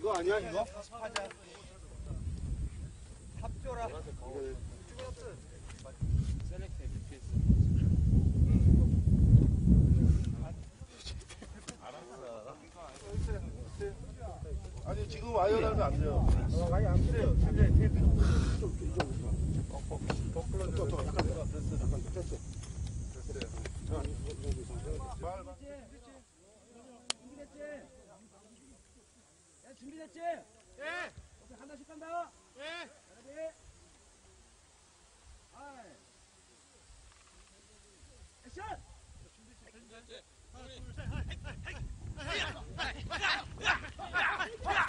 이거 아니야 이거? 합조라. 아니 지금 와이어 달면 안 돼요. 많이 안 그래요. 더 끌어줘. 더 약간 됐어. 약간 됐어. 됐어요. 준비됐지? 예. 하나씩 간다. 예. 액션. 준비됐지? 하나, 둘, 셋.